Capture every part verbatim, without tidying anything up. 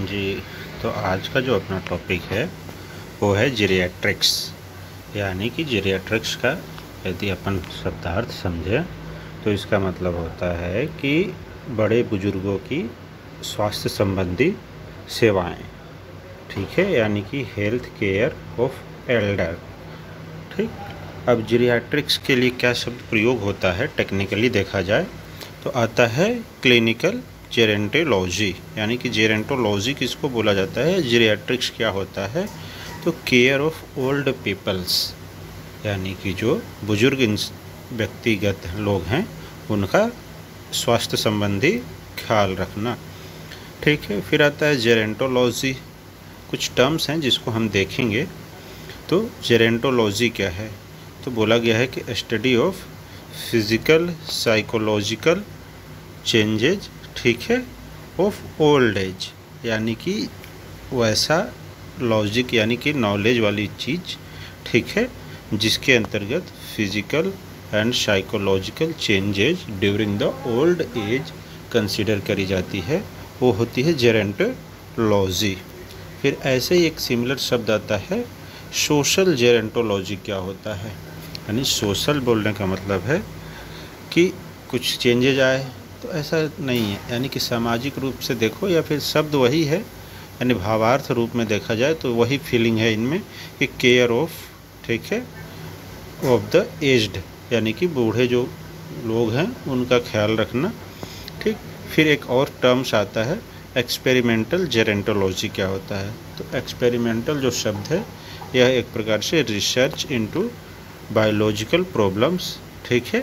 जी, तो आज का जो अपना टॉपिक है वो है जीरियाट्रिक्स, यानी कि जीरियाट्रिक्स का यदि अपन शब्दार्थ समझें तो इसका मतलब होता है कि बड़े बुजुर्गों की स्वास्थ्य संबंधी सेवाएं, ठीक है, यानी कि हेल्थ केयर ऑफ एल्डर। ठीक, अब जीरियाट्रिक्स के लिए क्या शब्द प्रयोग होता है टेक्निकली देखा जाए तो आता है क्लिनिकल जेरेंटोलॉजी, यानी कि जेरेंटोलॉजी किसको बोला जाता है, जीरियाट्रिक्स क्या होता है, तो केयर ऑफ ओल्ड पीपल्स, यानी कि जो बुजुर्ग व्यक्तिगत लोग हैं उनका स्वास्थ्य संबंधी ख्याल रखना। ठीक है, फिर आता है जेरेंटोलॉजी। कुछ टर्म्स हैं जिसको हम देखेंगे। तो जेरेंटोलॉजी क्या है, तो बोला गया है कि study of physical psychological changes, ठीक है, ऑफ ओल्ड एज, यानी कि वैसा लॉजिक यानी कि नॉलेज वाली चीज़, ठीक है, जिसके अंतर्गत physical and psychological changes during the old age consider करी जाती है, वो होती है जेरेंटोलॉजी। फिर ऐसे ही एक सिमिलर शब्द आता है सोशल जेरेंटोलॉजी। क्या होता है, यानी सोशल बोलने का मतलब है कि कुछ चेंजेज आए, तो ऐसा नहीं है, यानी कि सामाजिक रूप से देखो या फिर शब्द वही है, यानी भावार्थ रूप में देखा जाए तो वही फीलिंग है इनमें कि केयर ऑफ, ठीक है, ऑफ द एज्ड, यानी कि बूढ़े जो लोग हैं उनका ख्याल रखना। ठीक, फिर एक और टर्म्स आता है एक्सपेरिमेंटल जेरेंटोलॉजी। क्या होता है, तो एक्सपेरिमेंटल जो शब्द है यह एक प्रकार से रिसर्च इनटू बायोलॉजिकल प्रॉब्लम्स, ठीक है,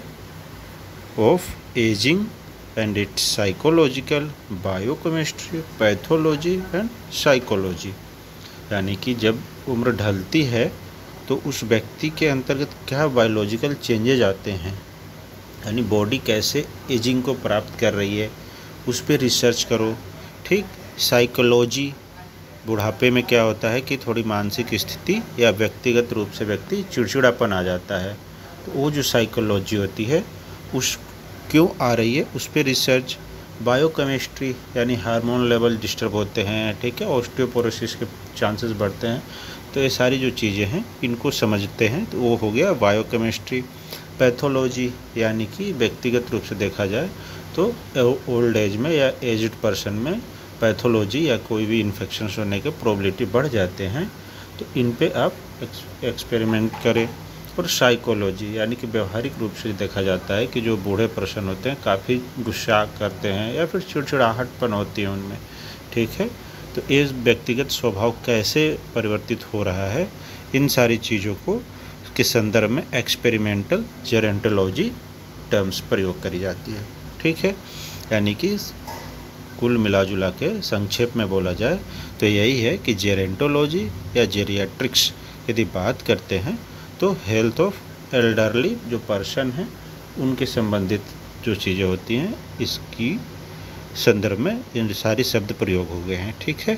of ageing and its psychological biochemistry pathology and psychology, यानी कि जब उम्र ढलती है तो उस व्यक्ति के अंतर्गत क्या बायोलॉजिकल चेंजेज आते हैं, यानी बॉडी कैसे एजिंग को प्राप्त कर रही है, उस पर रिसर्च करो। ठीक, साइकोलॉजी, बुढ़ापे में क्या होता है कि थोड़ी मानसिक स्थिति या व्यक्तिगत रूप से व्यक्ति चिड़चिड़ापन आ जाता है, तो वो जो साइकोलॉजी होती है उस क्यों आ रही है उस पर रिसर्च। बायोकेमिस्ट्री, यानी हार्मोन लेवल डिस्टर्ब होते हैं, ठीक है, ऑस्टियोपोरोसिस के चांसेस बढ़ते हैं, तो ये सारी जो चीज़ें हैं इनको समझते हैं, तो वो हो गया बायोकेमिस्ट्री। पैथोलॉजी, यानी कि व्यक्तिगत रूप से देखा जाए तो ओल्ड एज में या एज्ड पर्सन में पैथोलॉजी या कोई भी इन्फेक्शन होने के प्रोबेबिलिटी बढ़ जाते हैं, तो इन पे आप एक्सपेरिमेंट करें। और साइकोलॉजी, यानी कि व्यवहारिक रूप से देखा जाता है कि जो बूढ़े पर्सन होते हैं काफ़ी गुस्सा करते हैं या फिर चिड़चिड़ाहटपन होती है उनमें, ठीक है, तो ये व्यक्तिगत स्वभाव कैसे परिवर्तित हो रहा है, इन सारी चीज़ों को के संदर्भ में एक्सपेरिमेंटल जेरेंटोलॉजी टर्म्स प्रयोग करी जाती है। ठीक है, यानी कि कुल मिला जुला के संक्षेप में बोला जाए तो यही है कि जेरेंटोलॉजी या जेरियाट्रिक्स यदि बात करते हैं तो हेल्थ ऑफ एल्डरली जो पर्सन हैं उनके संबंधित जो चीज़ें होती हैं इसकी संदर्भ में इन सारी शब्द प्रयोग हो गए हैं। ठीक है,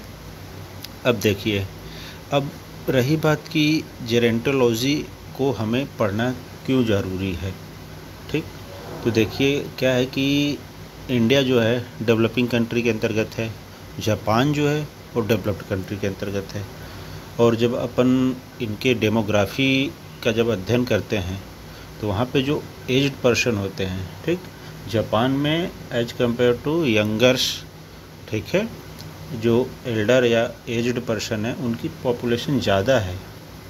अब देखिए, अब रही बात कि जेरेंटोलॉजी को हमें पढ़ना क्यों ज़रूरी है। ठीक, तो देखिए क्या है कि इंडिया जो है डेवलपिंग कंट्री के अंतर्गत है, जापान जो है वो डेवलप्ड कंट्री के अंतर्गत है, और जब अपन इनके डेमोग्राफी का जब अध्ययन करते हैं तो वहाँ पे जो एज्ड पर्सन होते हैं, ठीक, जापान में एज कंपेयर टू यंगर्स, ठीक है, जो एल्डर या एज्ड पर्सन है उनकी पॉपुलेशन ज़्यादा है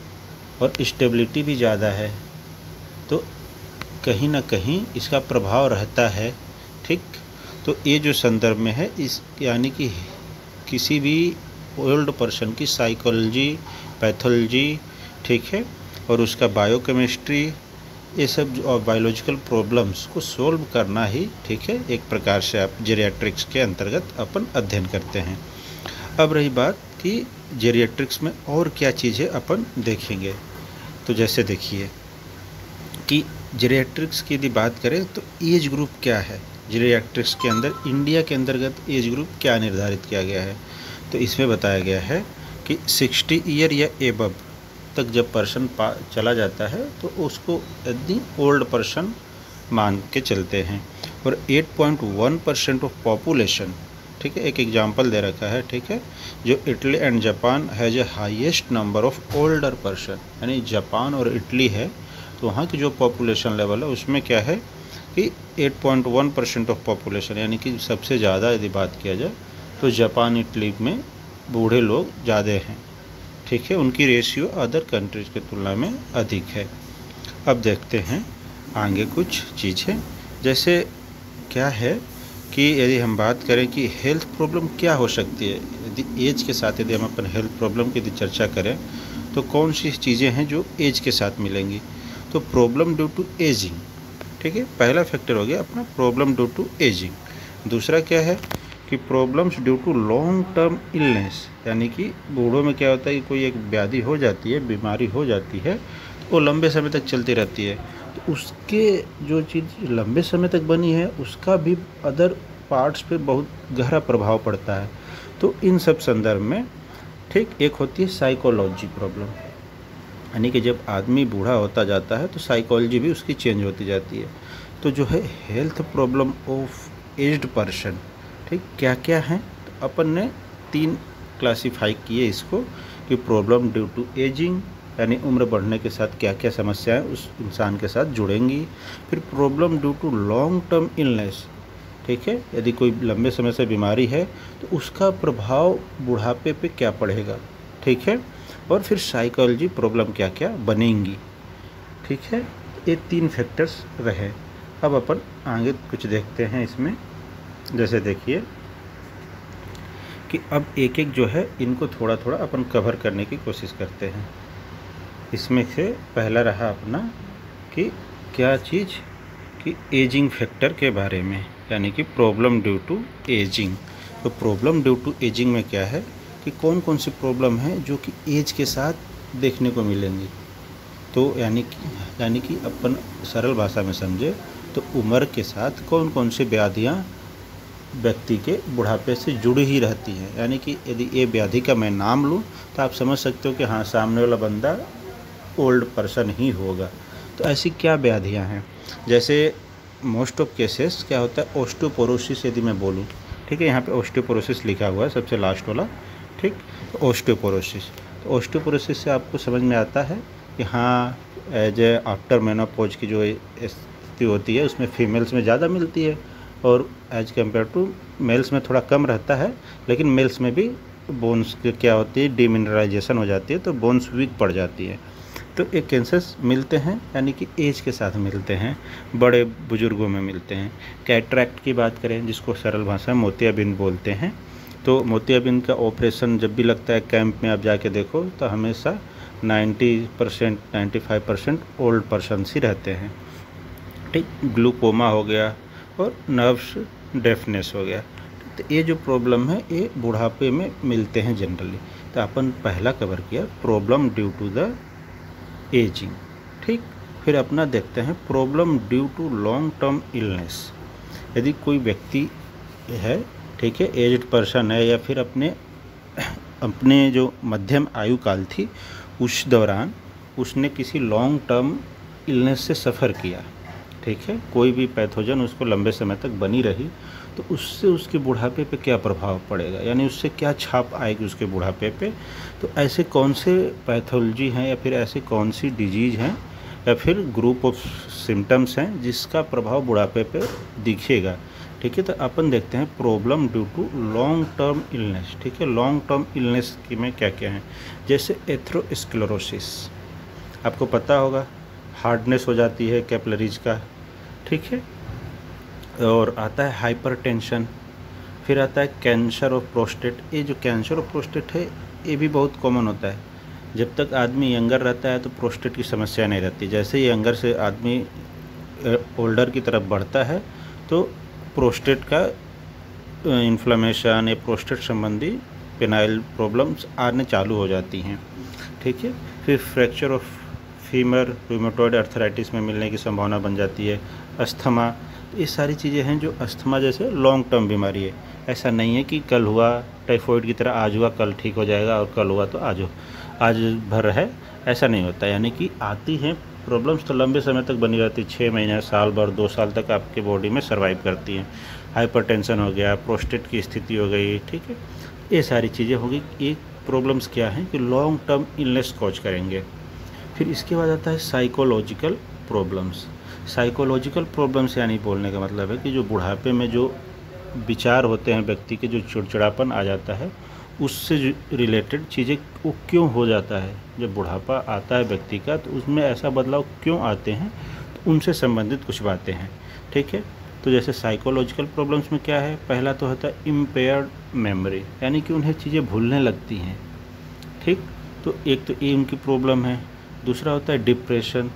और स्टेबिलिटी भी ज़्यादा है, तो कहीं ना कहीं इसका प्रभाव रहता है। ठीक, तो ये जो संदर्भ में है इस, यानी कि किसी भी ओल्ड पर्सन की साइकोलॉजी, पैथोलॉजी, ठीक है, और उसका बायोकेमिस्ट्री, ये सब और बायोलॉजिकल प्रॉब्लम्स को सोल्व करना ही, ठीक है, एक प्रकार से आप जेरियाट्रिक्स के अंतर्गत अपन अध्ययन करते हैं। अब रही बात कि जेरियाट्रिक्स में और क्या चीज़ें अपन देखेंगे, तो जैसे देखिए कि जेरियाट्रिक्स की यदि बात करें तो एज ग्रुप क्या है, जेरियाट्रिक्स के अंदर इंडिया के अंतर्गत एज ग्रुप क्या निर्धारित किया गया है, तो इसमें बताया गया है कि साठ ईयर या एबव तक जब पर्सन चला जाता है तो उसको यदि ओल्ड पर्सन मान के चलते हैं, और आठ पॉइंट एक परसेंट ऑफ पॉपुलेशन ठीक है, एक एग्जांपल दे रखा है, ठीक है, जो Italy and Japan has a highest number of older person, यानी जापान और इटली है तो वहाँ की जो पॉपुलेशन लेवल है उसमें क्या है कि आठ पॉइंट एक परसेंट ऑफ पॉपुलेशन, यानी कि सबसे ज़्यादा यदि बात किया जाए तो जापान इटली में बूढ़े लोग ज़्यादा हैं, ठीक है, उनकी रेशियो अदर कंट्रीज़ की तुलना में अधिक है। अब देखते हैं आगे कुछ चीज़ें, जैसे क्या है कि यदि हम बात करें कि हेल्थ प्रॉब्लम क्या हो सकती है, यदि एज के साथ यदि हम अपन हेल्थ प्रॉब्लम की यदि चर्चा करें तो कौन सी चीज़ें हैं जो एज के साथ मिलेंगी। तो प्रॉब्लम ड्यू टू एजिंग, ठीक है, पहला फैक्टर हो गया अपना प्रॉब्लम ड्यू टू एजिंग। दूसरा क्या है कि problems due to long term illness, यानी कि बूढ़ों में क्या होता है कि कोई एक व्याधि हो जाती है, बीमारी हो जाती है तो वो लंबे समय तक चलती रहती है, तो उसके जो चीज़ लंबे समय तक बनी है उसका भी अदर पार्ट्स पे बहुत गहरा प्रभाव पड़ता है। तो इन सब संदर्भ में, ठीक, एक होती है साइकोलॉजी प्रॉब्लम, यानी कि जब आदमी बूढ़ा होता जाता है तो साइकोलॉजी भी उसकी चेंज होती जाती है। तो जो है health problem of aged person, ठीक, क्या क्या हैं, तो अपन ने तीन क्लासीफाई किए इसको कि प्रॉब्लम ड्यू टू एजिंग, यानी उम्र बढ़ने के साथ क्या क्या समस्याएं उस इंसान के साथ जुड़ेंगी। फिर problem due to long term illness, ठीक है, यदि कोई लंबे समय से बीमारी है तो उसका प्रभाव बुढ़ापे पे क्या पड़ेगा, ठीक है, और फिर साइकोलॉजी प्रॉब्लम क्या क्या बनेंगी, ठीक है, ये तीन फैक्टर्स रहे। अब अपन आगे कुछ देखते हैं इसमें, जैसे देखिए कि अब एक एक जो है इनको थोड़ा थोड़ा अपन कवर करने की कोशिश करते हैं। इसमें से पहला रहा अपना कि क्या चीज़ कि एजिंग फैक्टर के बारे में, यानी कि प्रॉब्लम ड्यू टू एजिंग। तो प्रॉब्लम ड्यू टू एजिंग में क्या है कि कौन कौन सी प्रॉब्लम है जो कि एज के साथ देखने को मिलेंगी। तो यानी कि यानी कि अपन सरल भाषा में समझे तो उम्र के साथ कौन कौन सी व्याधियाँ व्यक्ति के बुढ़ापे से जुड़ी ही रहती हैं, यानी कि यदि ये व्याधि का मैं नाम लूँ तो आप समझ सकते हो कि हाँ सामने वाला बंदा ओल्ड पर्सन ही होगा। तो ऐसी क्या व्याधियाँ हैं, जैसे मोस्ट ऑफ केसेस क्या होता है ऑस्टियोपोरोसिस, यदि मैं बोलूँ, ठीक है, यहाँ पे ऑस्टियोपोरोसिस लिखा हुआ है सबसे लास्ट वाला, ठीक, तो ऑस्टियोपोरोसिस, तो ऑस्टियोपोरोसिस से आपको समझ में आता है कि हाँ एज ए आफ्टर मेनोपॉज की जो स्थिति होती है उसमें फीमेल्स में ज़्यादा मिलती है और एज कम्पेयर टू मेल्स में थोड़ा कम रहता है, लेकिन मेल्स में भी बोन्स क्या होती है डिमिनरलाइजेशन हो जाती है तो बोन्स वीक पड़ जाती है। तो एक कैंसर्स मिलते हैं यानी कि एज के साथ मिलते हैं, बड़े बुजुर्गों में मिलते हैं। कैटरैक्ट की बात करें जिसको सरल भाषा में मोतियाबिंद बोलते हैं, तो मोतियाबिंद का ऑपरेशन जब भी लगता है कैंप में आप जाके देखो तो हमेशा नब्बे परसेंट पचानवे परसेंट ओल्ड पर्सन्स ही रहते हैं, ठीक। ग्लूकोमा हो गया और नर्व्स डेफनेस हो गया, तो ये जो प्रॉब्लम है ये बुढ़ापे में मिलते हैं जनरली। तो अपन पहला कवर किया problem due to the ageing, ठीक। फिर अपना देखते हैं problem due to long term illness. यदि कोई व्यक्ति है, ठीक है, एज्ड पर्सन है या फिर अपने अपने जो मध्यम आयु काल थी उस दौरान उसने किसी लॉन्ग टर्म इलनेस से सफ़र किया, ठीक है, कोई भी पैथोजन उसको लंबे समय तक बनी रही, तो उससे उसके बुढ़ापे पे क्या प्रभाव पड़ेगा, यानी उससे क्या छाप आएगी उसके बुढ़ापे पे। तो ऐसे कौन से पैथोलॉजी हैं या फिर ऐसी कौन सी डिजीज़ हैं या फिर ग्रुप ऑफ सिम्टम्स हैं जिसका प्रभाव बुढ़ापे पे दिखेगा, ठीक है। तो अपन देखते हैं problem due to long term illness, ठीक है। लॉन्ग टर्म इलनेस की में क्या क्या हैं, जैसे एथेरोस्क्लेरोसिस, आपको पता होगा हार्डनेस हो जाती है कैपिलरीज का, ठीक है, और आता है हाइपरटेंशन, फिर आता है कैंसर ऑफ प्रोस्टेट। ये जो कैंसर ऑफ प्रोस्टेट है ये भी बहुत कॉमन होता है, जब तक आदमी यंगर रहता है तो प्रोस्टेट की समस्या नहीं रहती, जैसे ही यंगर से आदमी ओल्डर की तरफ बढ़ता है तो प्रोस्टेट का इन्फ्लेमेशन या प्रोस्टेट संबंधी पेनाइल प्रॉब्लम्स आने चालू हो जाती हैं, ठीक है। फिर fracture of femur, rheumatoid arthritis में मिलने की संभावना बन जाती है। अस्थमा, ये सारी चीज़ें हैं जो अस्थमा जैसे लॉन्ग टर्म बीमारी है, ऐसा नहीं है कि कल हुआ टाइफॉइड की तरह आज हुआ कल ठीक हो जाएगा और कल हुआ तो आज हो आज भर है, ऐसा नहीं होता। यानी कि आती हैं प्रॉब्लम्स तो लंबे समय तक बनी रहती, छः महीने, साल भर, दो साल तक आपके बॉडी में सर्वाइव करती हैं। हाइपरटेंशन हो गया, प्रोस्टेट की स्थिति हो गई, ठीक है, ये सारी चीज़ें हो गई। एक प्रॉब्लम्स क्या हैं कि लॉन्ग टर्म इलनेस कॉज करेंगे। फिर इसके बाद आता है साइकोलॉजिकल प्रॉब्लम्स। साइकोलॉजिकल प्रॉब्लम्स यानी बोलने का मतलब है कि जो बुढ़ापे में जो विचार होते हैं व्यक्ति के, जो चिड़चिड़ापन आ जाता है, उससे रिलेटेड चीज़ें वो क्यों हो जाता है। जब बुढ़ापा आता है व्यक्ति का तो उसमें ऐसा बदलाव क्यों आते हैं, तो उनसे संबंधित कुछ बातें हैं, ठीक है। तो जैसे साइकोलॉजिकल प्रॉब्लम्स में क्या है, पहला तो होता है इम्पेयर्ड मेमोरी, यानी कि उन्हें चीज़ें भूलने लगती हैं, ठीक। तो एक तो ये उनकी प्रॉब्लम है। दूसरा होता है डिप्रेशन।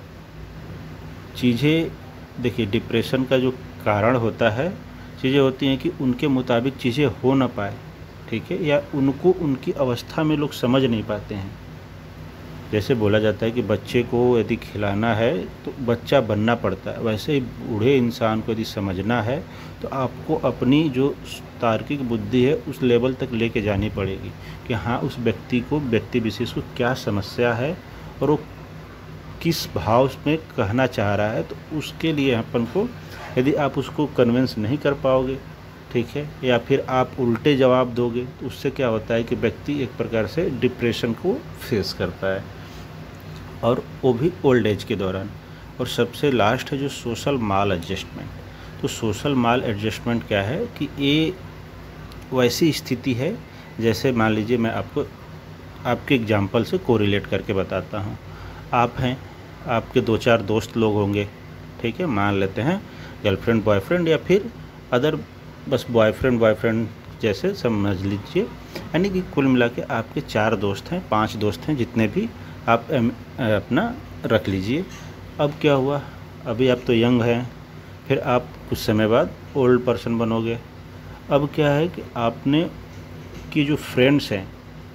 चीज़ें देखिए, डिप्रेशन का जो कारण होता है, चीज़ें होती हैं कि उनके मुताबिक चीज़ें हो ना पाए, ठीक है, या उनको उनकी अवस्था में लोग समझ नहीं पाते हैं। जैसे बोला जाता है कि बच्चे को यदि खिलाना है तो बच्चा बनना पड़ता है, वैसे ही बूढ़े इंसान को यदि समझना है तो आपको अपनी जो तार्किक बुद्धि है उस लेवल तक लेके जानी पड़ेगी कि हाँ, उस व्यक्ति को, व्यक्ति विशेष को क्या समस्या है और वो किस भाव में कहना चाह रहा है। तो उसके लिए अपन को, यदि आप उसको कन्विंस नहीं कर पाओगे, ठीक है, या फिर आप उल्टे जवाब दोगे, तो उससे क्या होता है कि व्यक्ति एक प्रकार से डिप्रेशन को फेस करता है, और वो भी ओल्ड एज के दौरान। और सबसे लास्ट है जो सोशल माल एडजस्टमेंट। तो सोशल माल एडजस्टमेंट क्या है कि ये वैसी स्थिति है, जैसे मान लीजिए मैं आपको आपके एग्जाम्पल से कोरिलेट करके बताता हूँ। आप हैं, आपके दो चार दोस्त लोग होंगे, ठीक है, मान लेते हैं गर्लफ्रेंड बॉयफ्रेंड या फिर अदर, बस बॉयफ्रेंड बॉयफ्रेंड जैसे समझ लीजिए। यानी कि कुल मिला के आपके चार दोस्त हैं, पांच दोस्त हैं, जितने भी आप अपना रख लीजिए। अब क्या हुआ, अभी आप तो यंग हैं, फिर आप कुछ समय बाद ओल्ड पर्सन बनोगे। अब क्या है कि आपने कि जो फ्रेंड्स हैं,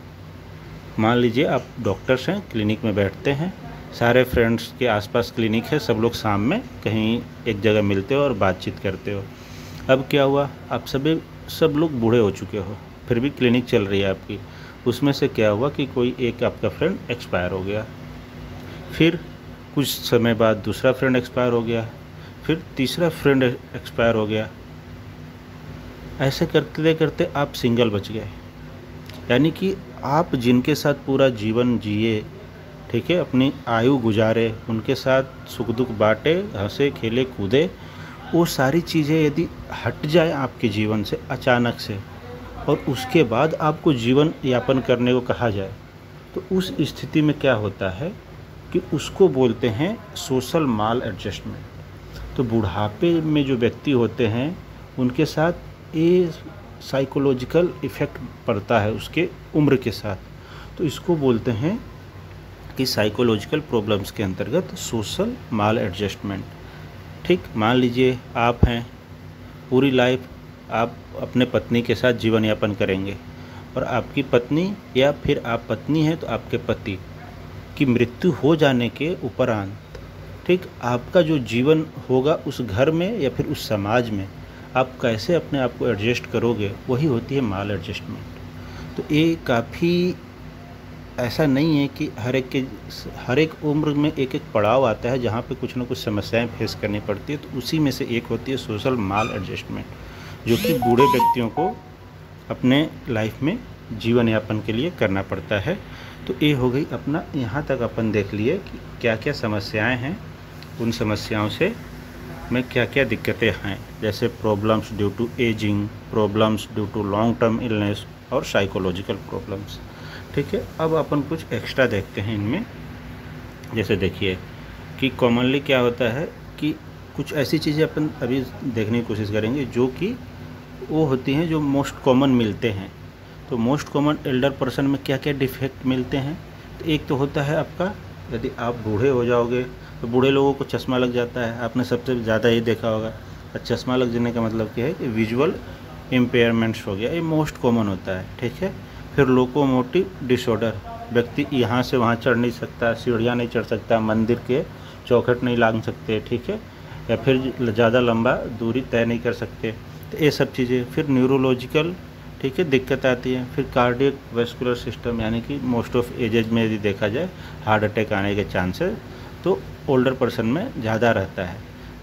मान लीजिए आप डॉक्टर्स हैं, क्लिनिक में बैठते हैं, सारे फ्रेंड्स के आसपास क्लिनिक है, सब लोग शाम में कहीं एक जगह मिलते हो और बातचीत करते हो। अब क्या हुआ, आप सभी सब लोग बूढ़े हो चुके हो, फिर भी क्लिनिक चल रही है आपकी। उसमें से क्या हुआ कि कोई एक आपका फ्रेंड एक्सपायर हो गया, फिर कुछ समय बाद दूसरा फ्रेंड एक्सपायर हो गया, फिर तीसरा फ्रेंड एक्सपायर हो गया। ऐसे करते करते आप सिंगल बच गए। यानी कि आप जिनके साथ पूरा जीवन जिए, ठीक है, अपनी आयु गुजारे, उनके साथ सुख दुख बांटे, हंसे खेले कूदे, वो सारी चीज़ें यदि हट जाए आपके जीवन से अचानक से, और उसके बाद आपको जीवन यापन करने को कहा जाए, तो उस स्थिति में क्या होता है कि उसको बोलते हैं सोशल माल एडजस्टमेंट। तो बुढ़ापे में जो व्यक्ति होते हैं उनके साथ ये साइकोलॉजिकल इफ़ेक्ट पड़ता है उसके उम्र के साथ। तो इसको बोलते हैं कि साइकोलॉजिकल प्रॉब्लम्स के अंतर्गत सोशल माल एडजस्टमेंट। ठीक, मान लीजिए आप हैं, पूरी लाइफ आप अपने पत्नी के साथ जीवन यापन करेंगे, और आपकी पत्नी या फिर आप पत्नी हैं तो आपके पति की मृत्यु हो जाने के उपरांत, ठीक, आपका जो जीवन होगा उस घर में या फिर उस समाज में आप कैसे अपने आप को एडजस्ट करोगे, वही होती है माल एडजस्टमेंट। तो ये काफ़ी ऐसा नहीं है कि हर एक के हर एक उम्र में एक एक पड़ाव आता है जहाँ पे कुछ ना कुछ समस्याएं फेस करनी पड़ती है। तो उसी में से एक होती है सोशल माल एडजस्टमेंट, जो कि बूढ़े व्यक्तियों को अपने लाइफ में जीवन यापन के लिए करना पड़ता है। तो ये हो गई अपना, यहाँ तक अपन देख लिए कि क्या क्या समस्याएं हैं, उन समस्याओं से में क्या क्या दिक्कतें हैं, जैसे problems due to ageing, problems due to long term illness और साइकोलॉजिकल प्रॉब्लम्स। ठीक है, अब अपन कुछ एक्स्ट्रा देखते हैं इनमें। जैसे देखिए कि कॉमनली क्या होता है कि कुछ ऐसी चीज़ें अपन अभी देखने की कोशिश करेंगे जो कि वो होती हैं जो मोस्ट कॉमन मिलते हैं। तो मोस्ट कॉमन एल्डर पर्सन में क्या क्या डिफेक्ट मिलते हैं, तो एक तो होता है आपका, यदि आप बूढ़े हो जाओगे तो बूढ़े लोगों को चश्मा लग जाता है, आपने सबसे ज़्यादा ये देखा होगा। चश्मा लग जाने का मतलब क्या है कि विजुअल इम्पेयरमेंट्स हो गया, ये मोस्ट कॉमन होता है। ठीक है, फिर लोकोमोटिव डिसऑर्डर, व्यक्ति यहाँ से वहाँ चढ़ नहीं सकता, सीढ़ियाँ नहीं चढ़ सकता, मंदिर के चौखट नहीं लांग सकते, ठीक है, या फिर ज़्यादा लंबा दूरी तय नहीं कर सकते, तो ये सब चीज़ें। फिर न्यूरोलॉजिकल, ठीक है, दिक्कत आती है। फिर कार्डियक वेस्कुलर सिस्टम, यानी कि मोस्ट ऑफ एजेज में यदि देखा जाए हार्ट अटैक आने के चांसेस तो ओल्डर पर्सन में ज़्यादा रहता है।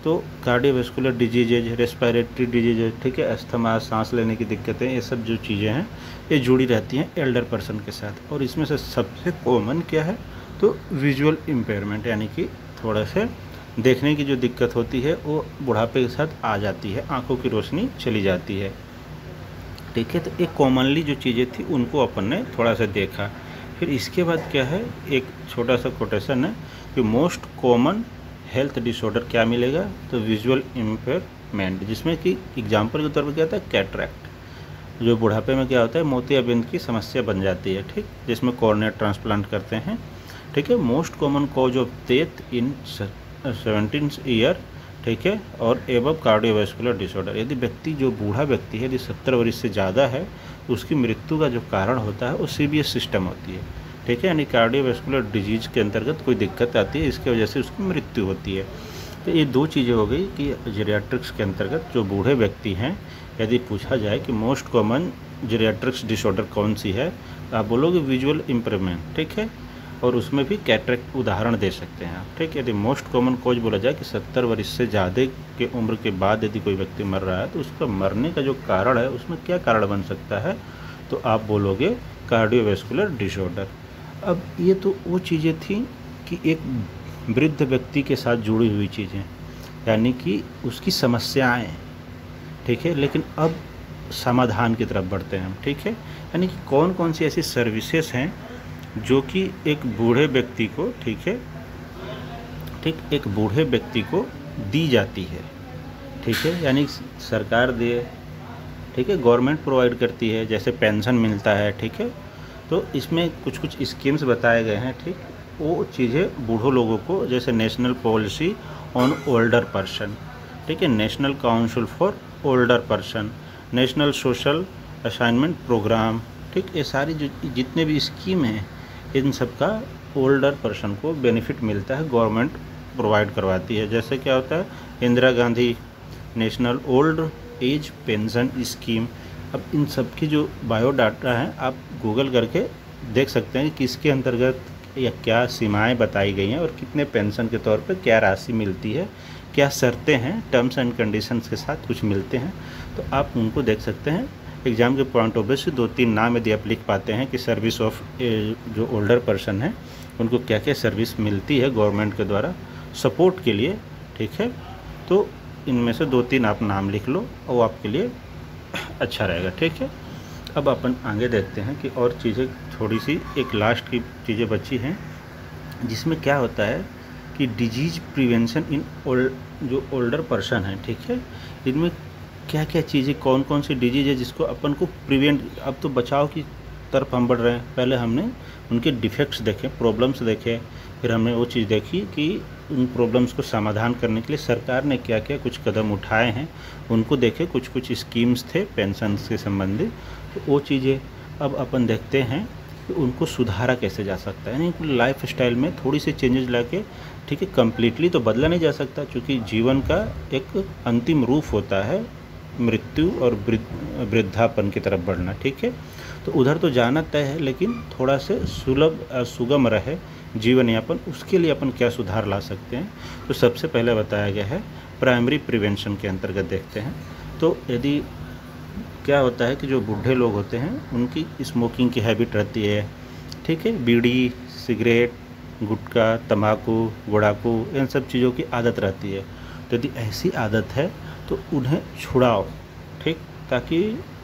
तो कार्डियोवैस्कुलर डिजीजेज, रेस्पिरेटरी डिजीजेज, ठीक है, अस्थमा, सांस लेने की दिक्कतें, ये सब जो चीज़ें हैं ये जुड़ी रहती हैं एल्डर पर्सन के साथ। और इसमें से सबसे कॉमन क्या है, तो विजुअल इम्पेयरमेंट, यानी कि थोड़ा से देखने की जो दिक्कत होती है वो बुढ़ापे के साथ आ जाती है, आंखों की रोशनी चली जाती है, ठीक है। तो एक कॉमनली जो चीज़ें थी उनको अपन ने थोड़ा सा देखा। फिर इसके बाद क्या है, एक छोटा सा कोटेशन है कि मोस्ट कॉमन हेल्थ डिसऑर्डर क्या मिलेगा, तो विजुअल इम्पेयरमेंट, जिसमें कि एग्जांपल के तौर पर क्या होता है, कैटरैक्ट, जो बुढ़ापे में क्या होता है, मोतियाबिंद की समस्या बन जाती है, ठीक, जिसमें कॉर्निया ट्रांसप्लांट करते हैं, ठीक है। Most common cause of death in seventeen year, ठीक है, और एबव कार्डियोवैस्कुलर डिसऑर्डर, यदि व्यक्ति जो बूढ़ा व्यक्ति है, यदि सत्तर वर्ष से ज़्यादा है, तो उसकी मृत्यु का जो कारण होता है वो सीबीएस सिस्टम होती है, ठीक है, यानी कार्डियोवैस्कुलर डिजीज के अंतर्गत कोई दिक्कत आती है, इसकी वजह से उसकी मृत्यु होती है। तो ये दो चीज़ें हो गई कि जेरियाट्रिक्स के अंतर्गत जो बूढ़े व्यक्ति हैं, यदि पूछा जाए कि मोस्ट कॉमन जेरियाट्रिक्स डिसऑर्डर कौन सी है, तो आप बोलोगे विजुअल इम्प्रूवमेंट, ठीक है, और उसमें भी कैटरेक्ट उदाहरण दे सकते हैं आप, ठीक है। यदि मोस्ट कॉमन कॉज बोला जाए कि सत्तर वर्ष से ज़्यादा के उम्र के बाद यदि कोई व्यक्ति मर रहा है, तो उसका मरने का जो कारण है उसमें क्या कारण बन सकता है, तो आप बोलोगे कार्डियोवैस्कुलर डिसऑर्डर। अब ये तो वो चीज़ें थी कि एक वृद्ध व्यक्ति के साथ जुड़ी हुई चीज़ें, यानी कि उसकी समस्याएं, ठीक है। लेकिन अब समाधान की तरफ बढ़ते हैं हम, ठीक है, यानी कि कौन कौन सी ऐसी सर्विसेज हैं जो कि एक बूढ़े व्यक्ति को, ठीक है, ठीक, एक बूढ़े व्यक्ति को दी जाती है, ठीक है, यानी सरकार दे, ठीक है, गवर्नमेंट प्रोवाइड करती है, जैसे पेंशन मिलता है, ठीक है। तो इसमें कुछ कुछ स्कीम्स बताए गए हैं, ठीक, वो चीज़ें बूढ़ों लोगों को, जैसे national policy on older person, ठीक है, national council for older person, national social assignment programme, ठीक, ये सारी जो जितने भी स्कीम हैं इन सब का ओल्डर पर्सन को बेनिफिट मिलता है, गवर्नमेंट प्रोवाइड करवाती है। जैसे क्या होता है, Indira Gandhi national old age pension scheme. अब इन सब की जो बायोडाटा है आप गूगल करके देख सकते हैं कि किसके अंतर्गत या क्या सीमाएं बताई गई हैं और कितने पेंशन के तौर पर क्या राशि मिलती है, क्या शर्तें हैं, टर्म्स एंड कंडीशंस के साथ कुछ मिलते हैं, तो आप उनको देख सकते हैं। एग्ज़ाम के पॉइंट ऑफ व्यू से दो तीन नाम यदि आप लिख पाते हैं कि सर्विस ऑफ जो ओल्डर पर्सन है उनको क्या क्या सर्विस मिलती है गवर्नमेंट के द्वारा सपोर्ट के लिए, ठीक है, तो इनमें से दो तीन आप नाम लिख लो और आपके लिए अच्छा रहेगा, ठीक है। अब अपन आगे देखते हैं कि और चीज़ें, थोड़ी सी एक लास्ट की चीज़ें बची हैं, जिसमें क्या होता है कि डिजीज प्रिवेंशन इन ओल्ड जो ओल्डर पर्सन है, ठीक है, इनमें क्या क्या चीज़ें, कौन कौन सी डिजीज है जिसको अपन को प्रिवेंट, अब तो बचाव की तरफ हम बढ़ रहे हैं। पहले हमने उनके डिफेक्ट्स देखे, प्रॉब्लम्स देखे, फिर हमने वो चीज़ देखी कि उन प्रॉब्लम्स को समाधान करने के लिए सरकार ने क्या क्या कुछ कदम उठाए हैं, उनको देखे, कुछ कुछ स्कीम्स थे पेंशन से संबंधित, तो वो चीज़ें अब अपन देखते हैं कि उनको सुधारा कैसे जा सकता है, यानी लाइफ स्टाइल में थोड़ी सी चेंजेस लाके, ठीक है, कम्प्लीटली तो बदला नहीं जा सकता, क्योंकि जीवन का एक अंतिम रूप होता है मृत्यु और वृद्धापन की तरफ बढ़ना, ठीक है, तो उधर तो जाना तय है, लेकिन थोड़ा से सुलभ सुगम रहे जीवन यापन, उसके लिए अपन क्या सुधार ला सकते हैं। तो सबसे पहले बताया गया है प्राइमरी प्रिवेंशन के अंतर्गत देखते हैं। तो यदि क्या होता है कि जो बूढ़े लोग होते हैं उनकी स्मोकिंग की हैबिट रहती है, ठीक है, बीड़ी, सिगरेट, गुटखा, तंबाकू, गुड़ाकू, इन सब चीज़ों की आदत रहती है। तो यदि ऐसी आदत है तो उन्हें छुड़ाओ, ठीक, ताकि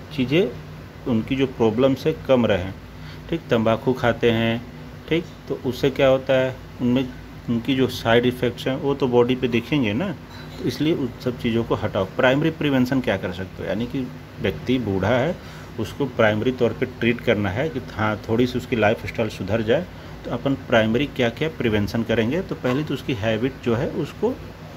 चीज़ें उनकी जो प्रॉब्लम्स है कम रहें, ठीक। तंबाकू खाते हैं, ठीक, तो उससे क्या होता है, उनमें उनकी जो साइड इफ़ेक्ट्स हैं वो तो बॉडी पे दिखेंगे ना, तो इसलिए उन सब चीज़ों को हटाओ। प्राइमरी प्रिवेंशन क्या कर सकते हो, यानी कि व्यक्ति बूढ़ा है उसको प्राइमरी तौर पे ट्रीट करना है कि हाँ थोड़ी सी उसकी लाइफ स्टाइल सुधर जाए, तो अपन प्राइमरी क्या क्या प्रिवेंशन करेंगे। तो पहले तो उसकी हैबिट जो है उसको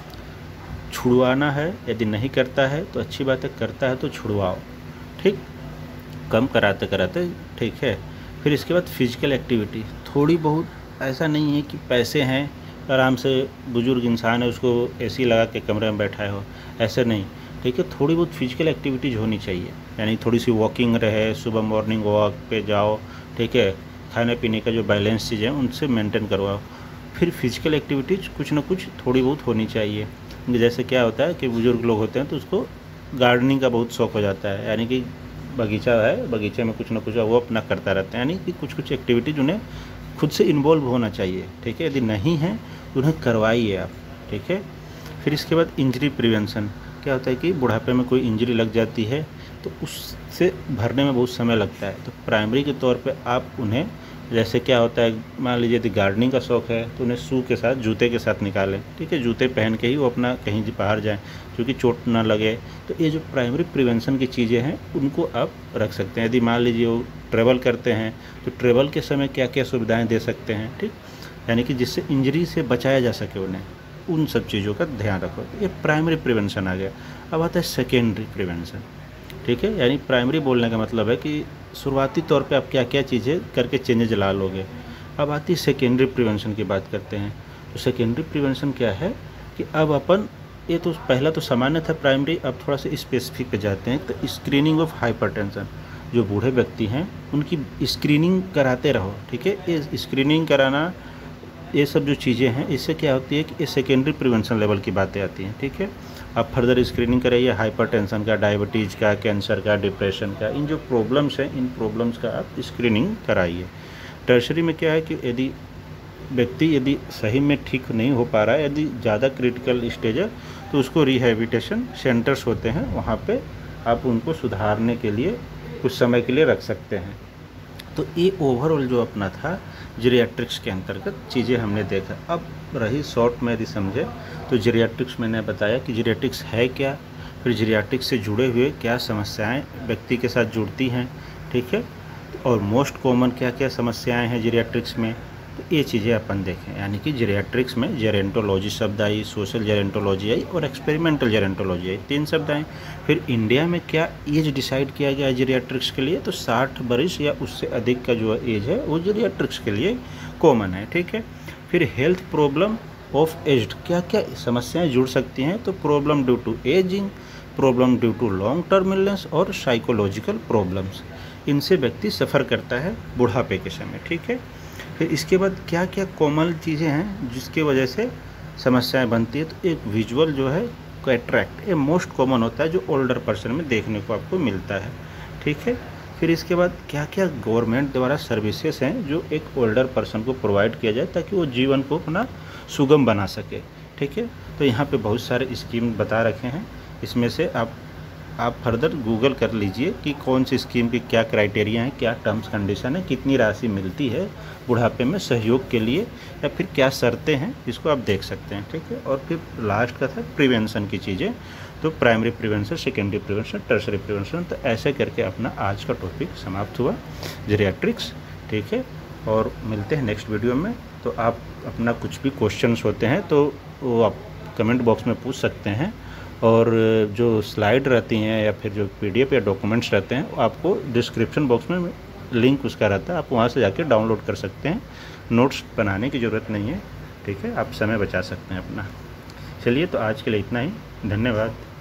छुड़वाना है, यदि नहीं करता है तो अच्छी बात है, करता है तो छुड़वाओ, ठीक, कम कराते कराते, ठीक है। फिर इसके बाद फिजिकल एक्टिविटी थोड़ी बहुत, ऐसा नहीं है कि पैसे हैं आराम से बुजुर्ग इंसान है उसको एसी लगा के कमरे में बैठाए हो, ऐसे नहीं, ठीक है, थोड़ी बहुत फिजिकल एक्टिविटीज़ होनी चाहिए, यानी थोड़ी सी वॉकिंग रहे, सुबह मॉर्निंग वॉक पे जाओ, ठीक है, खाने पीने का जो बैलेंस चीज़ें हैं उनसे मेंटेन करवाओ। फिर फिजिकल एक्टिविटीज़ कुछ ना कुछ थोड़ी बहुत होनी चाहिए। जैसे क्या होता है कि बुज़ुर्ग लोग होते हैं तो उसको गार्डनिंग का बहुत शौक़ हो जाता है, यानी कि बगीचा है, बगीचे में कुछ ना कुछ वो अपना करता रहता है, यानी कि कुछ कुछ एक्टिविटीज उन्हें खुद से इन्वॉल्व होना चाहिए, ठीक है। यदि नहीं है तो उन्हें करवाइए आप, ठीक है। फिर इसके बाद इंजरी प्रिवेंशन, क्या होता है कि बुढ़ापे में कोई इंजरी लग जाती है तो उससे भरने में बहुत समय लगता है, तो प्राइमरी के तौर पे आप उन्हें, जैसे क्या होता है, मान लीजिए यदि गार्डनिंग का शौक़ है तो उन्हें शू के साथ, जूते के साथ निकालें, ठीक है। जूते पहन के ही वो अपना कहीं बाहर जाएं क्योंकि चोट ना लगे। तो ये जो प्राइमरी प्रिवेंशन की चीज़ें हैं उनको आप रख सकते हैं। यदि मान लीजिए वो ट्रैवल करते हैं तो ट्रैवल के समय क्या क्या सुविधाएँ दे सकते हैं, ठीक, यानी कि जिससे इंजरी से बचाया जा सके उन्हें, उन सब चीज़ों का ध्यान रखो। ये प्राइमरी प्रिवेंशन आ गया। अब आता है सेकेंडरी प्रिवेंशन, ठीक है। यानी प्राइमरी बोलने का मतलब है कि शुरुआती तौर पे आप क्या क्या चीज़ें करके चेंजेज ला लोगे। अब आती है सेकेंडरी प्रिवेंशन की बात करते हैं। तो सेकेंडरी प्रिवेंशन क्या है कि अब अपन, ये तो पहला तो सामान्य था प्राइमरी, अब थोड़ा सा स्पेसिफिक पे जाते हैं। तो स्क्रीनिंग ऑफ हाइपरटेंशन, जो बूढ़े व्यक्ति हैं उनकी स्क्रीनिंग कराते रहो, ठीक है। ये स्क्रीनिंग कराना, ये सब जो चीज़ें हैं, इससे क्या होती है कि ये सेकेंडरी प्रिवेंशन लेवल की बातें आती हैं, ठीक है। आप फर्दर स्क्रीनिंग कराइए हाइपरटेंशन का, डायबिटीज़ का, कैंसर का, डिप्रेशन का, इन जो प्रॉब्लम्स हैं इन प्रॉब्लम्स का आप स्क्रीनिंग कराइए। टर्शरी में क्या है कि यदि व्यक्ति यदि सही में ठीक नहीं हो पा रहा है, यदि ज़्यादा क्रिटिकल स्टेज है, तो उसको रिहैबिलिटेशन सेंटर्स होते हैं, वहाँ पे आप उनको सुधारने के लिए कुछ समय के लिए रख सकते हैं। तो ये ओवरऑल जो अपना था जीरियाट्रिक्स के अंतर्गत चीज़ें हमने देखा। अब रही शॉर्ट में यदि समझे तो जीरियाट्रिक्स मैंने बताया कि जीरियाट्रिक्स है क्या, फिर जीरियाट्रिक्स से जुड़े हुए क्या समस्याएं व्यक्ति के साथ जुड़ती हैं, ठीक है, और मोस्ट कॉमन क्या क्या समस्याएं हैं जीरियाट्रिक्स में। तो ये चीज़ें अपन देखें, यानी कि जीरियाट्रिक्स में जेरेंटोलॉजी शब्द आई, सोशल जेरेंटोलॉजी आई और एक्सपेरिमेंटल जेरेंटोलॉजी आई, तीन शब्द आए। फिर इंडिया में क्या एज डिसाइड किया गया है जीरियाट्रिक्स के लिए, तो साठ बरिस या उससे अधिक का जो एज है वो जीरियाट्रिक्स के लिए कॉमन है, ठीक है। फिर हेल्थ प्रॉब्लम ऑफ एज्ड, क्या क्या समस्याएं जुड़ सकती हैं, तो problem due to ageing, problem due to long term illness और साइकोलॉजिकल प्रॉब्लम्स, इनसे व्यक्ति सफ़र करता है बुढ़ापे के समय, ठीक है। फिर इसके बाद क्या क्या कॉमन चीज़ें हैं जिसके वजह से समस्याएं बनती है, तो एक विजुअल जो है कैटरैक्ट, ये मोस्ट कॉमन होता है जो ओल्डर पर्सन में देखने को आपको मिलता है, ठीक है। फिर इसके बाद क्या क्या गवर्नमेंट द्वारा सर्विसेज हैं जो एक ओल्डर पर्सन को प्रोवाइड किया जाए ताकि वो जीवन को अपना सुगम बना सके, ठीक है। तो यहाँ पे बहुत सारे स्कीम बता रखे हैं, इसमें से आप आप फर्दर गूगल कर लीजिए कि कौन सी स्कीम की क्या क्राइटेरिया है, क्या टर्म्स कंडीशन है, कितनी राशि मिलती है बुढ़ापे में सहयोग के लिए, या फिर क्या शर्तें हैं, इसको आप देख सकते हैं, ठीक है। और फिर लास्ट का था प्रिवेंशन की चीज़ें, तो primary prevention, secondary prevention, tertiary prevention. तो ऐसे करके अपना आज का टॉपिक समाप्त हुआ जीरियाट्रिक्स, ठीक है। और मिलते हैं नेक्स्ट वीडियो में। तो आप अपना कुछ भी क्वेश्चंस होते हैं तो वो आप कमेंट बॉक्स में पूछ सकते हैं, और जो स्लाइड रहती हैं या फिर जो पीडीएफ या डॉक्यूमेंट्स रहते हैं वो आपको डिस्क्रिप्शन बॉक्स में लिंक उसका रहता है, आप वहाँ से जाके डाउनलोड कर सकते हैं। नोट्स बनाने की ज़रूरत नहीं है, ठीक है, आप समय बचा सकते हैं अपना। चलिए, तो आज के लिए इतना ही, धन्यवाद।